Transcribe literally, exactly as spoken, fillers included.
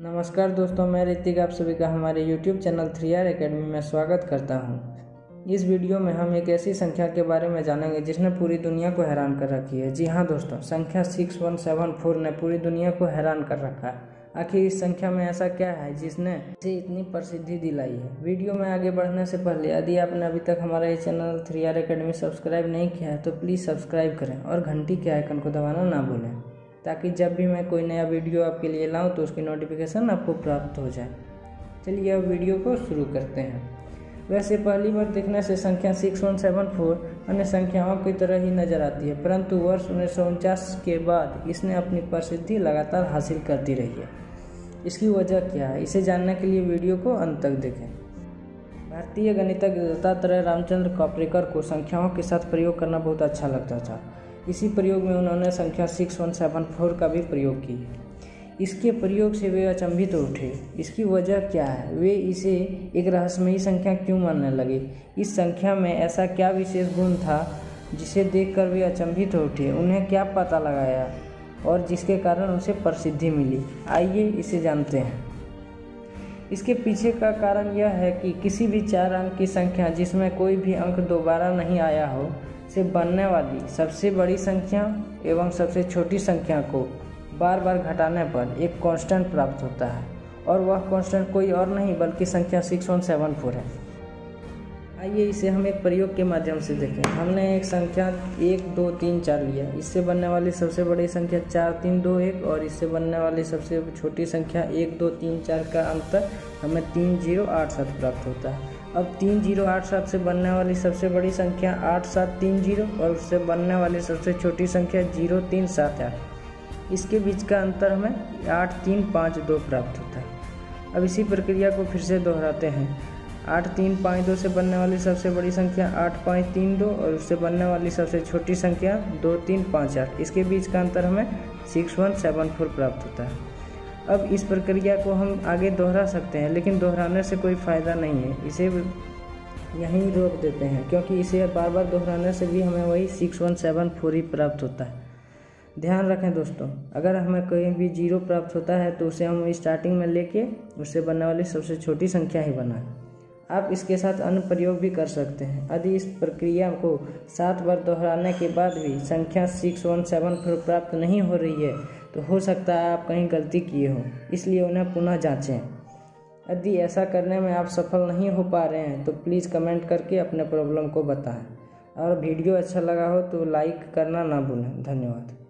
नमस्कार दोस्तों, मैं ऋतिक आप सभी का हमारे YouTube channel three R academy में स्वागत करता हूं। इस वीडियो में हम एक ऐसी संख्या के बारे में जानेंगे जिसने पूरी दुनिया को हैरान कर रखी है। जी हां दोस्तों, संख्या सिक्स वन सेवन फोर ने पूरी दुनिया को हैरान कर रखा है। आखिर इस संख्या में ऐसा क्या है जिसने इसे इतनी प्रसिद्धि दिलाई है। वीडियो में आगे बढ़ने से पहले यदि आपने अभी तक हमारा ये channel three R academy subscribe नहीं किया है तो प्लीज़ सब्सक्राइब करें और घंटी के आइकन को दबाना ना भूलें, ताकि जब भी मैं कोई नया वीडियो आपके लिए लाऊं तो उसकी नोटिफिकेशन आपको प्राप्त हो जाए। चलिए अब वीडियो को शुरू करते हैं। वैसे पहली बार देखने से संख्या सिक्स वन सेवन फोर अन्य संख्याओं की तरह ही नजर आती है, परंतु वर्ष उन्नीस सौ उनचास के बाद इसने अपनी प्रसिद्धि लगातार हासिल करती रही है। इसकी वजह क्या है, इसे जानने के लिए वीडियो को अंत तक देखें। भारतीय गणितज्ञ दत्तात्रेय रामचंद्र कॉपरेकर को संख्याओं के साथ प्रयोग करना बहुत अच्छा लगता था। इसी प्रयोग में उन्होंने संख्या सिक्स वन सेवन फोर का भी प्रयोग किया। इसके प्रयोग से वे अचंभित तो उठे। इसकी वजह क्या है, वे इसे एक रहस्यमयी संख्या क्यों मानने लगे? इस संख्या में ऐसा क्या विशेष गुण था जिसे देखकर वे अचंभित तो उठे? उन्हें क्या पता लगाया और जिसके कारण उसे प्रसिद्धि मिली? आइए इसे जानते हैं। इसके पीछे का कारण यह है कि किसी भी चार अंक की संख्या जिसमें कोई भी अंक दोबारा नहीं आया हो से बनने वाली सबसे बड़ी संख्या एवं सबसे छोटी संख्या को बार बार घटाने पर एक कांस्टेंट प्राप्त होता है, और वह कांस्टेंट कोई और नहीं बल्कि संख्या सिक्स वन सेवन फोर है। आइए इसे हम एक प्रयोग के माध्यम से देखें। हमने एक संख्या एक दो तीन चार लिया, इससे बनने वाली सबसे बड़ी संख्या चार तीन दो एक और इससे बनने वाली सबसे छोटी संख्या एक दो तीन चार का अंतर हमें तीन जीरो आठ सात प्राप्त होता है। अब तीन जीरो आठ सात से बनने वाली सबसे बड़ी संख्या आठ सात तीन जीरो और उससे बनने वाली सबसे छोटी संख्या जीरो तीन सात आठ, इसके बीच का अंतर हमें आठ तीन पाँच दो प्राप्त होता है। अब इसी प्रक्रिया को फिर से दोहराते हैं। आठ तीन पाँच दो से बनने वाली सबसे बड़ी संख्या आठ पाँच तीन दो और उससे बनने वाली सबसे छोटी संख्या दो तीन पाँच आठ, इसके बीच का अंतर हमें सिक्स वन सेवन फोर प्राप्त होता है। अब इस प्रक्रिया को हम आगे दोहरा सकते हैं, लेकिन दोहराने से कोई फ़ायदा नहीं है, इसे यहीं रोक देते हैं, क्योंकि इसे बार बार दोहराने से भी हमें वही सिक्स वन सेवन फोर ही प्राप्त होता है। ध्यान रखें दोस्तों, अगर हमें कहीं भी जीरो प्राप्त होता है तो उसे हम स्टार्टिंग में लेके उससे बनने वाली सबसे छोटी संख्या ही बनाएं। आप इसके साथ अन्य प्रयोग भी कर सकते हैं। यदि इस प्रक्रिया को सात बार दोहराने के बाद भी संख्या सिक्स वन सेवन फोर प्राप्त नहीं हो रही है तो हो सकता है आप कहीं गलती किए हो, इसलिए उन्हें पुनः जांचें। यदि ऐसा करने में आप सफल नहीं हो पा रहे हैं तो प्लीज़ कमेंट करके अपने प्रॉब्लम को बताएं, और वीडियो अच्छा लगा हो तो लाइक करना ना भूलें। धन्यवाद।